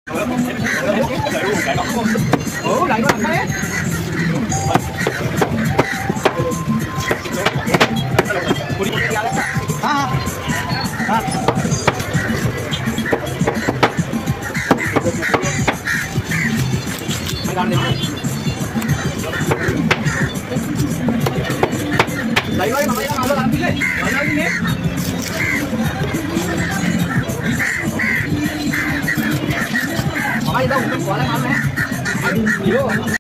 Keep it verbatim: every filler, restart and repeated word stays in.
Lain-lain makanya kalau ambil lagi, lain lagi nih.